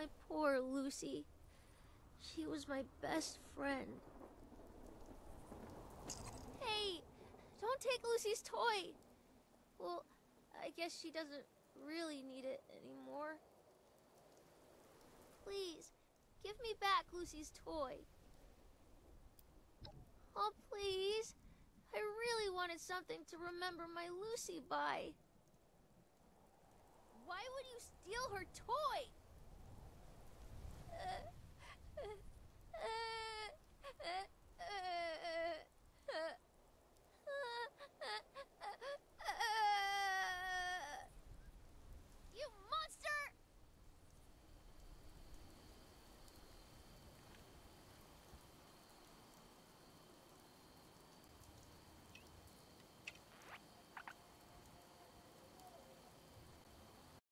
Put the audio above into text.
My poor Lucy. She was my best friend. Hey, don't take Lucy's toy. Well, I guess she doesn't really need it anymore. Please, give me back Lucy's toy. Oh, please. I really wanted something to remember my Lucy by. Why would you steal her toy?